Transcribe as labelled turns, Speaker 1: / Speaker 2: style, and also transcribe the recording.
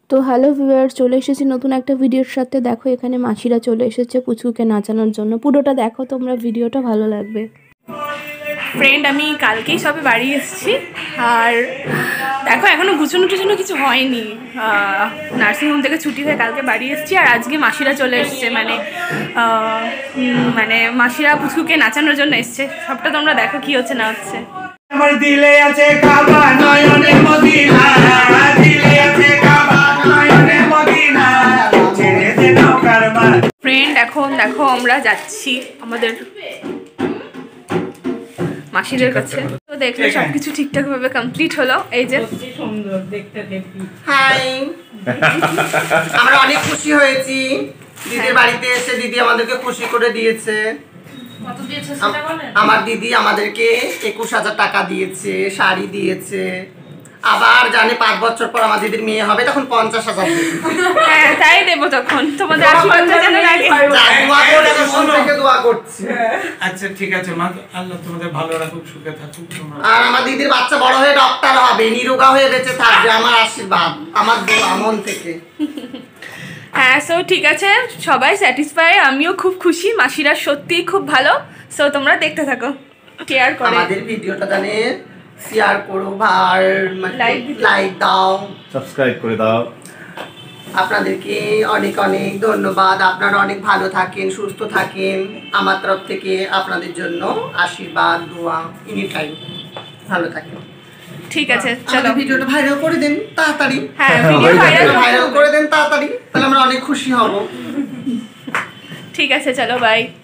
Speaker 1: তো hello viewer, চলে এসেছি নতুন একটা ভিডিওর সাথে। দেখো এখানে মাসিরা চলে এসেছে পুচকুকে নাচানোর জন্য। পুরোটা দেখো তোমরা, ভিডিওটা ভালো লাগবে।
Speaker 2: ফ্রেন্ড, আমি কালকেই সবে বাড়ি এসেছি, আর দেখো এখনও গুছানো টুছানো কিছু হয়নি। নার্সিংহোম থেকে ছুটি হয়ে কালকে বাড়ি এসেছি, আর আজকে মাসিরা চলে এসছে, মানে মাসিরা পুচকুকে নাচানোর জন্য এসছে। সবটা তোমরা দেখো কি হচ্ছে না হচ্ছে।
Speaker 3: আমার দিলে আছে কাবা নয়নে মদিনা, দিলে আছে কাবা নয়নে মদিনা, ছেড়ে দে নৌকার মার।
Speaker 2: ফ্রেন্ড, এখন দেখো আমরা যাচ্ছি আমাদের মাসিদের কাছে। তো দেখলে সবকিছু ঠিকঠাক ভাবে কমপ্লিট হলো। এই যে
Speaker 4: সুন্দর দেখতে দেখি।
Speaker 5: হাই, আমরা অনেক খুশি হয়েছি দিদির বাড়িতে এসে। দিদি আমাদেরকে খুশি করে দিয়েছে। আমার দিদি আমাদেরকে 21,000 টাকা দিয়েছে, শাড়ি দিয়েছে। আবার জানে 5 বছর পর আমার দিদির মেয়ে হবে, তখন 50,000 দিবে।
Speaker 2: হ্যাঁ, তাই দেবো তখন। তোমাদের আশীর্বাদ যেন লাগে।
Speaker 5: দোয়া করে, মন থেকে দোয়া করছি।
Speaker 3: আচ্ছা ঠিক আছে মা, আল্লাহ তোমাদের ভালো রাখুক, সুখে থাকুক তোমরা।
Speaker 5: আর আমার দিদির বাচ্চা বড় হয়ে ডক্টর হবে, নিরোগা হয়ে বেঁচে থাকবে। আমার আশীর্বাদ, আমার দোয়া মন থেকে।
Speaker 2: হ্যাঁ, সো ঠিক আছে, সবাই স্যাটিসফাই। আমিও খুব খুশি, মাসিরা সত্যিই খুব ভালো। সো তোমরা দেখতে থাকো, শেয়ার করো
Speaker 5: আমাদের ভিডিওটা জানে, শেয়ার করো, আর লাইক দাও,
Speaker 6: সাবস্ক্রাইব করে দাও।
Speaker 5: আপনাদেরকে অনেক অনেক ধন্যবাদ। আপনারা অনেক ভালো থাকেন, সুস্থ থাকেন। আমার তরফ থেকে আপনাদের জন্য আশীর্বাদ, দোয়া, এনি টাইম। ভালো থাকেন।
Speaker 2: ঠিক আছে, চলো
Speaker 5: ভিডিওটা ভাইরাল করে দেন তাড়াতাড়ি।
Speaker 2: হ্যাঁ, ভিডিও
Speaker 5: ভাইরাল করে দেন তাড়াতাড়ি, তাহলে আমরা অনেক খুশি হব।
Speaker 2: ঠিক আছে, চলো বাই।